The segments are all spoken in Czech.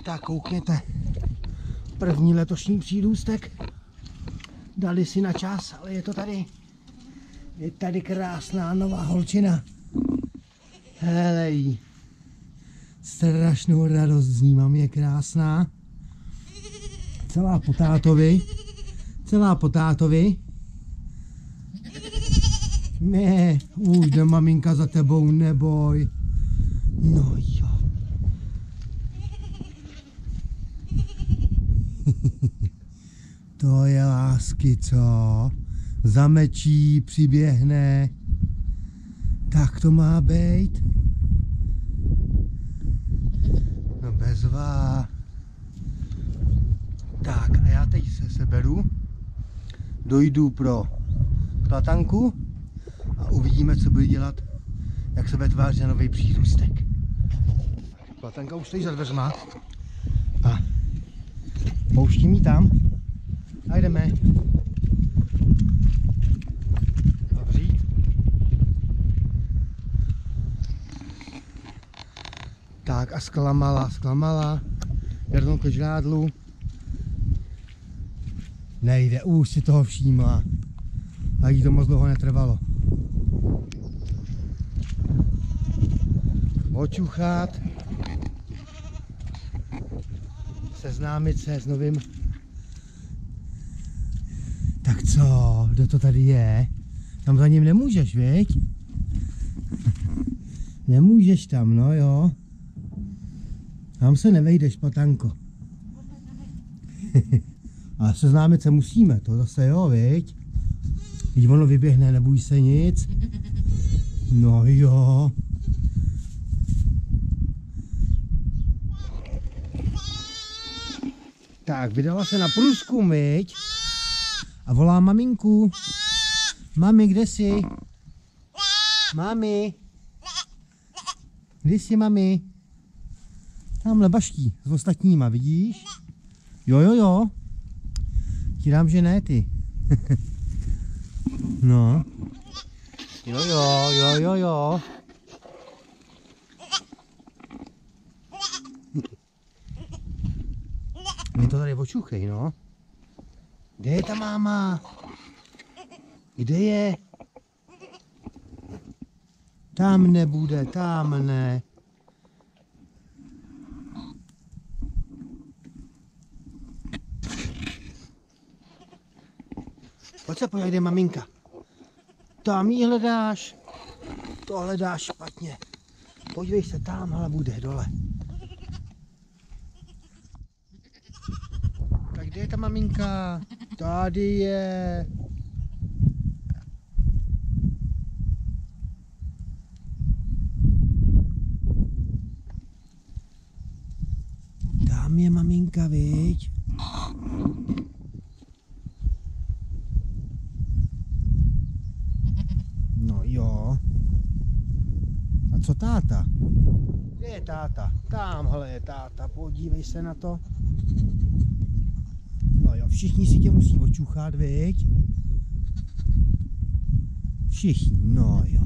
Tak koukněte, první letošní přírůstek. Dali si na čas, ale je to tady. Je tady krásná nová holčina. Helej. Strašnou radost z ní mám, je krásná. Celá po tátovi. Celá po tátovi. Ne, už jde maminka za tebou, neboj. No jo. To je lásky, co? Zamečí, přiběhne. Tak to má být. No bezvá. Tak a já teď se seberu. Dojdu pro platanku a uvidíme, co bude dělat, jak se bude tvářit na nový přírůstek. Platanka už stojí za dveřma a pouštím ji tam a jdeme. Zavřít. Tak a zklamala. Jarnou ke žrádlu. Nejde, už si toho všímla. A jí to moc dlouho netrvalo. Očuchat. Seznámit se s novým. Tak co, kdo to tady je? Tam za ním nemůžeš, viď? Nemůžeš tam, no jo. Tam se nevejdeš, patanko. Ale seznámit se musíme, to zase jo, viď? Když ono vyběhne, neboj se nic. No jo. Tak, vydala se na průzkum, viď? A volá maminku. Mami, kde jsi? Mami. Kde jsi, mami? Tamhle baští s ostatníma, vidíš? Jo. Ti dám, že ne, ty. No. Jo. My to tady očuchej, no. Kde je ta máma? Kde je? Tam nebude, tam ne. Pojď se podívej, kde je maminka. Tam ji hledáš. To hledáš špatně. Podívej se, tamhle bude, dole. Tak kde je ta maminka? Tady je. Tam je maminka, viď? No jo. A co táta? Kde je táta? Tamhle je táta, podívej se na to. No jo, všichni si tě musí očuchat, viď? Všichni, no jo.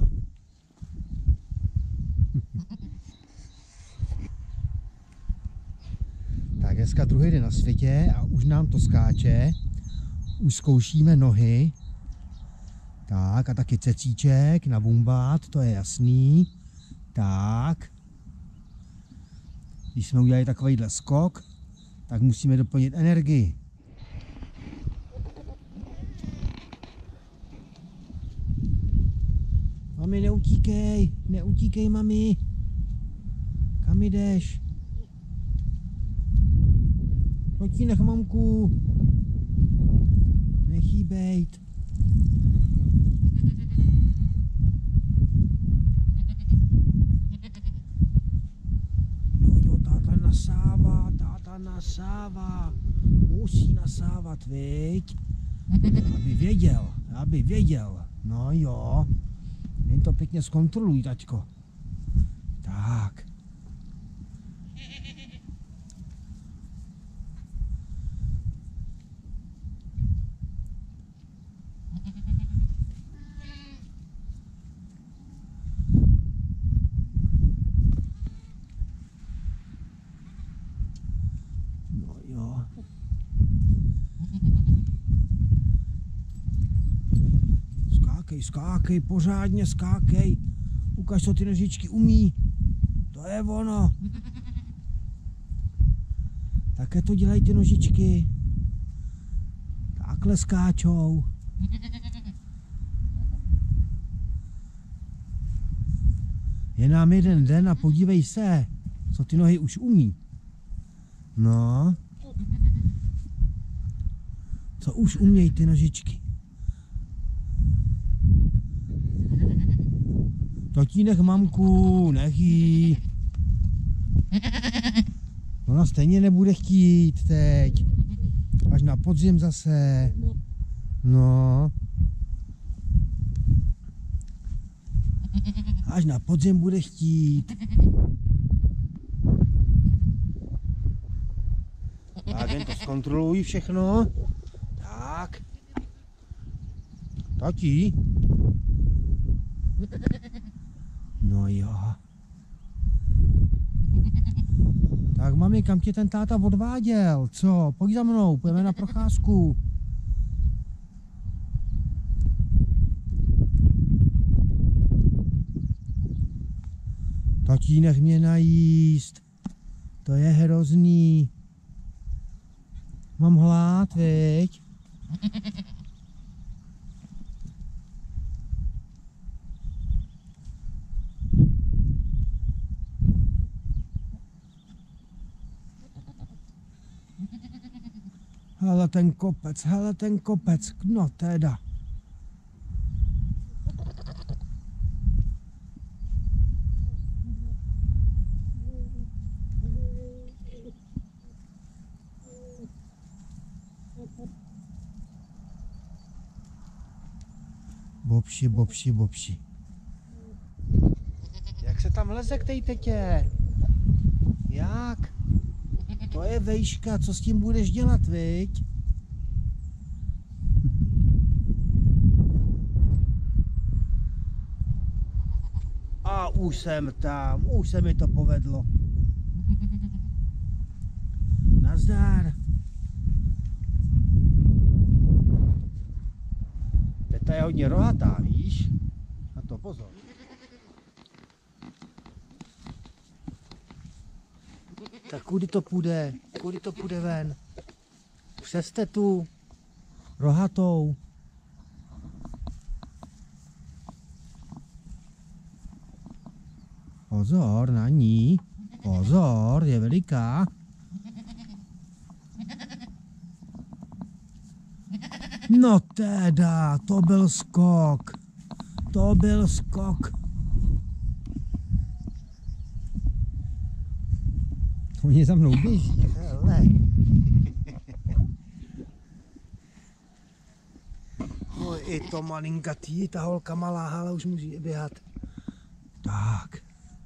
Tak dneska druhý den na světě a už nám to skáče. Už zkoušíme nohy. Tak a taky cecíček na bumbát, to je jasný. Tak. Když jsme udělali takovýhle skok, tak musíme doplnit energii. Mami, neutíkej, mami. Kam jdeš? Pojď nech mamku. Nech jí bejt. No jo, táta nasává. Musí nasávat, viď? Aby věděl. No jo. Jen to pěkně zkontroluj, taťko. Tak. Skákej, skákej, pořádně skákej. Ukaž, co ty nožičky umí. To je ono. Také to dělají ty nožičky. Takhle skáčou. Je nám jeden den a podívej se, co ty nohy už umí. No. Co už umějí ty nožičky. Tatínek, mamku, nech jí. Ona stejně nebude chtít teď. Až na podzim zase. No. Až na podzim bude chtít. Tak jen to zkontroluj všechno. Tak. Tati. No jo. Tak mami, kam tě ten táta odváděl? Co? Pojď za mnou, půjdeme na procházku. Tati, nech mě najíst. To je hrozný. Mám hlad, viď? Hele ten kopec, no teda. Bobši. Jak se tam leze k tej tetě? Jak? To je vejška, co s tím budeš dělat, viď? A už jsem tam, už se mi to povedlo. Nazdar. Teta je hodně rohatá, víš? Na to pozor. Tak kudy to půjde? Kudy to půjde ven? Přes tetu rohatou. Pozor na ní. Pozor, je veliká. No teda, to byl skok. To byl skok. Oni za mnou běží, hele. No i to malinkatý, ta holka malá, ale už může běhat. Tak.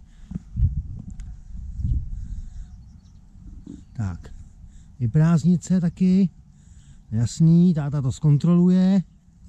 Tak. I prázdnice taky. Jasný, táta to zkontroluje.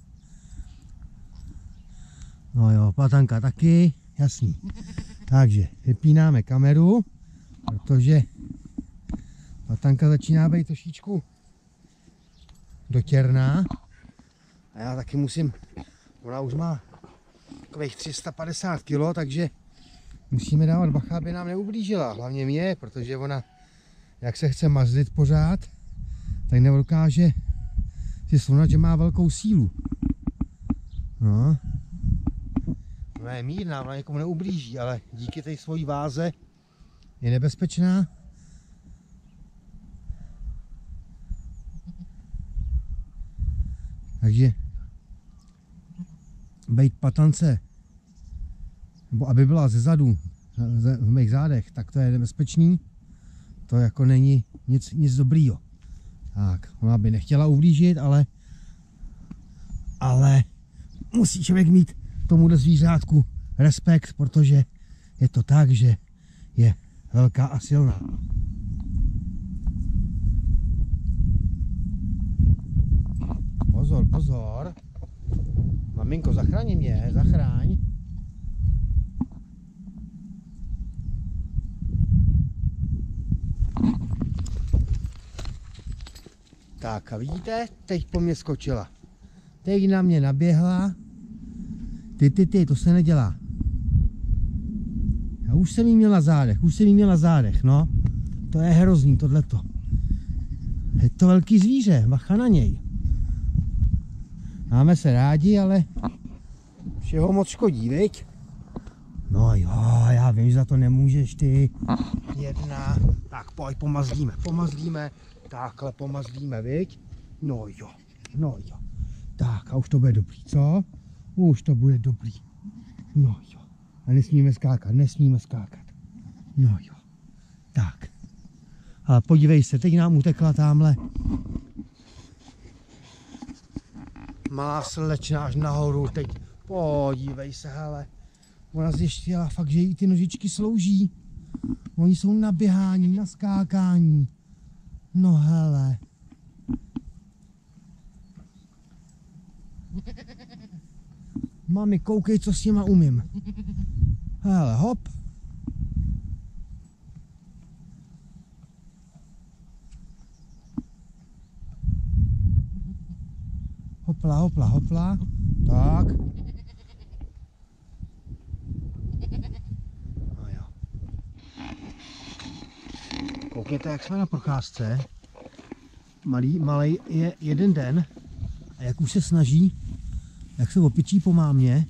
No jo, Platanka taky, jasný. Takže vypínáme kameru, protože Platanka začíná být trošičku dotěrná. A já taky musím, ona už má takových 350 kg, takže musíme dávat bacha, aby nám neublížila. Hlavně mě, protože ona, jak se chce mazlit pořád, tak nedokáže si srovnat, že má velkou sílu. No. Ona je mírná, ona někomu neublíží, ale díky té svojí váze je nebezpečná. Takže bejt patance, nebo aby byla ze zadu, v mých zádech, tak to je nebezpečný. To jako není nic dobrýho. Tak, ona by nechtěla ublížit, ale musí člověk mít tomuhle zvířátku respekt, protože je to tak, že je velká a silná. Pozor, pozor. Maminko, zachraň mě, zachraň. Tak a vidíte, teď po mně skočila. Teď na mě naběhla Ty, to se nedělá. Já už jsem jí měl na zádech, no. To je hrozný, tohleto. Je to velký zvíře, bacha na něj. Máme se rádi, ale všeho moc škodí, viď? No jo, já vím, že za to nemůžeš ty. Jedna. Tak pojď, pomazlíme. Takhle pomazlíme, viď? No jo. Tak a už to bude dobrý, co? Už to bude dobrý. No jo. A nesmíme skákat. No jo. Tak. Ale podívej se, teď nám utekla tamhle malá slečna až nahoru, teď podívej se, hele. Ona zjištila fakt, že jí ty nožičky slouží. Oni jsou na běhání, na skákání. No hele. Mami, koukej, co s nima umím. Hele, hop. Hopla. Tak. No jo. Koukněte, jak jsme na procházce. Malej je jeden den a jak už se snaží, jak se opičí po mámě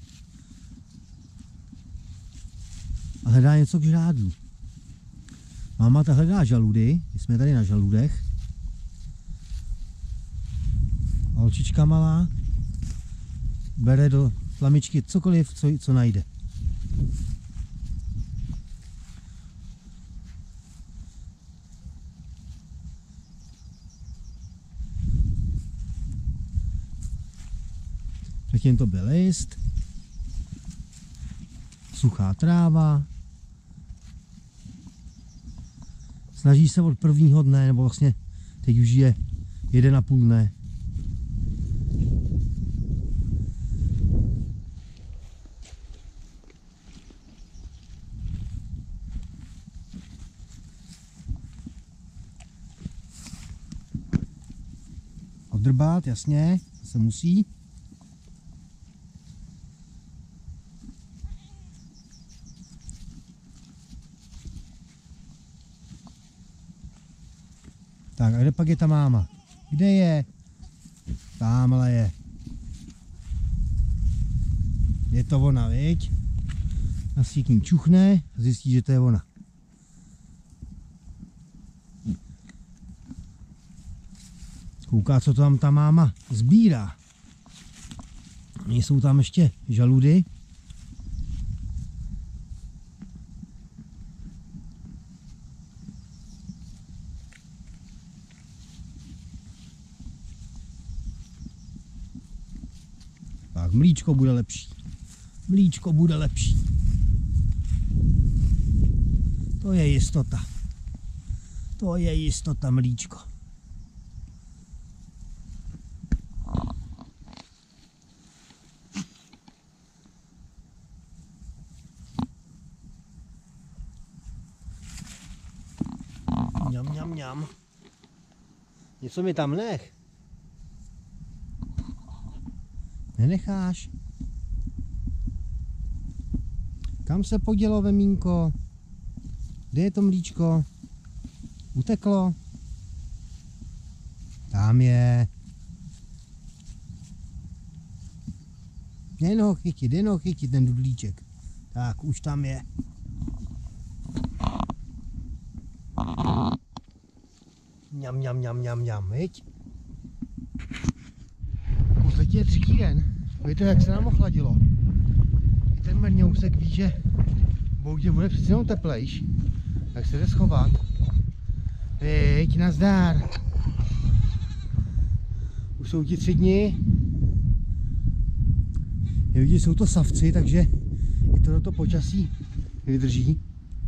a hledá něco k žrádlu. Máma ta hledá žaludy, my jsme tady na žaludech. A holčička malá bere do tlamičky cokoliv, co najde. Předtím to byl list, suchá tráva. Snaží se od prvního dne, nebo vlastně teď už je 1,5 dne. Oddrbát, jasně, to se musí. Tak a kde pak je ta máma? Kde je? Támhle je. Je to ona, viď? Asi k ní čuchne a zjistí, že to je ona. Kouká, co tam ta máma sbírá. Jsou tam ještě žaludy. Tak, mlíčko bude lepší. To je jistota, mlíčko. Mňam. Něco mi tam nech. Nenecháš? Kam se podělo vemínko? Kde je to mlíčko? Uteklo? Tam je. Jen ho chytit ten dudlíček. Tak, už tam je. Mňam, viď? Teď je 3. den. Víte, jak se nám ochladilo. I ten mrňousek ví, že boudě bude přeci jenom teplejš. Tak se jde schovat. Viď, nazdar. Už jsou ti 3 dny. Je vidět, jsou to savci, takže i to počasí vydrží.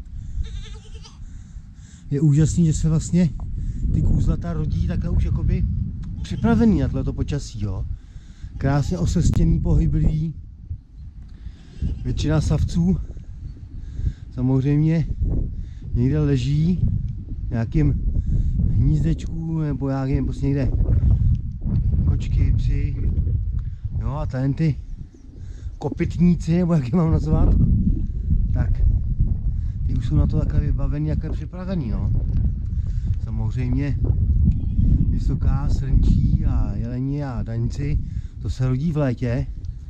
Je úžasný, že se vlastně ty kůzlata rodí takhle už jakoby připravený na tohleto počasí, jo. Krásně osrstěný, pohyblivý. Většina savců samozřejmě někde leží v nějakém hnízdečku nebo nějakém prostě někde kočky, psy. Jo, a tady ty kopytníci, nebo jak je mám nazvat, tak ty už jsou na to takhle vybavený, takhle připravený, no. Samozřejmě vysoká srnčí a jeleni a daňci, to se rodí v létě.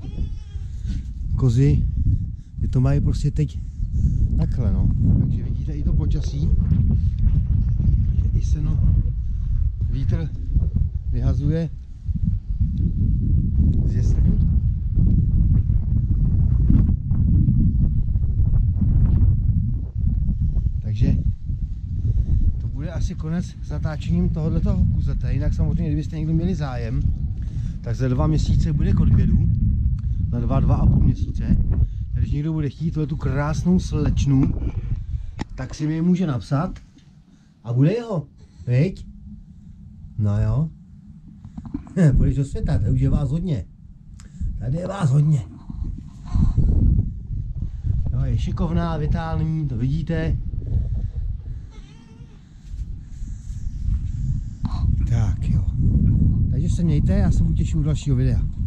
Kozy, ty to mají prostě teď takhle, no. Takže vidíte i to počasí, že i seno vítr vyhazuje z jesení. Takže to bude asi konec s natáčením tohoto kůzete. Jinak samozřejmě, kdybyste někdo měli zájem, tak za 2 měsíce bude k odběru. Za 2,5 měsíce. Když někdo bude chtít tu krásnou slečnu, tak si mi může napsat a bude jeho, viď? No jo. Půjdeš do světa, tady už je vás hodně. Tady je vás hodně. Jo, je šikovná, vitální, to vidíte. Tak jo. Takže se mějte, já se budu těšit u dalšího videa.